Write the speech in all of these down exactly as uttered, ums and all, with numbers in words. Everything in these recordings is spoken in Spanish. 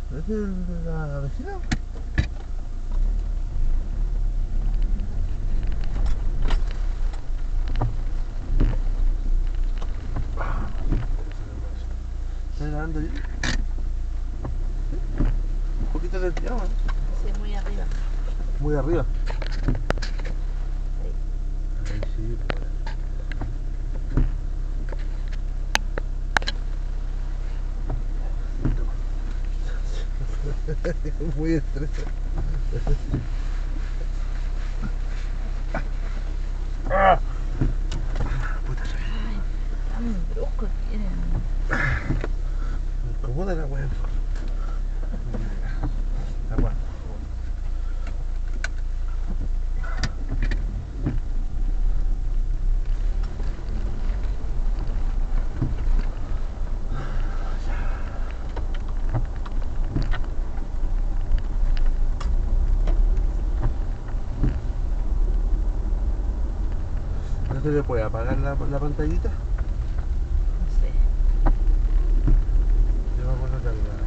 ¿Es el de la vecina? ¿Está grabando bien? Un poquito desviado, ¿no? Sí, muy arriba. Muy arriba. Ahí. Ahí sí, pues. Muy estrecho. ¡Ah! Puta, Ay, tan brusco que eres. me incomoda la weá. Agua. ¿No se le puede apagar la, la pantallita? No sé. Yo me acuerdo que la...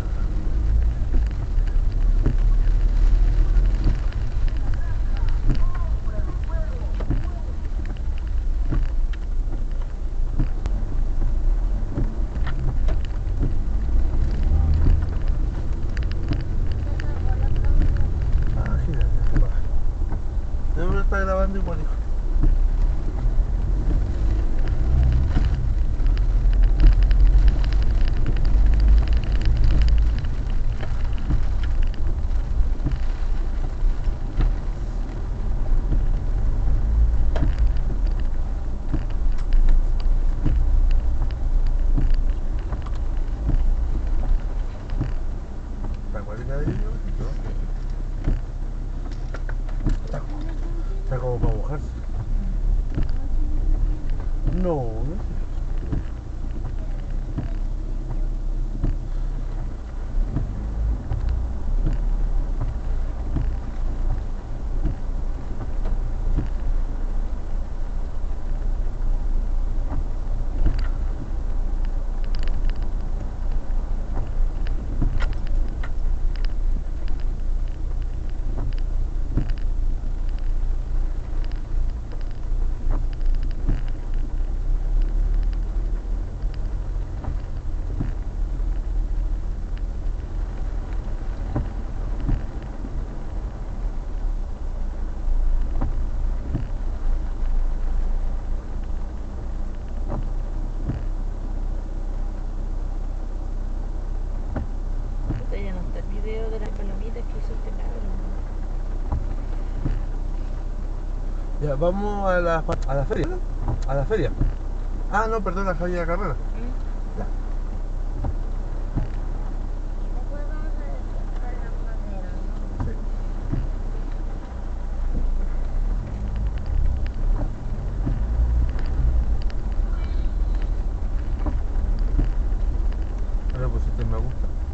Ah, gírate, se apaga. No me está grabando igual, hijo. ¿Está acuática de ello? Está, está como para mojarse. No, no sé. Puta, ya no está el video de las palomitas que hizo este cabrón. Ya, vamos a la, a la feria, ¿no? A la feria. Ah, no, perdón, la feria de carrera. ¿Mm? Ya. Después vamos a descargar la madera, ¿no? Sí. Ahora pusiste me gusta.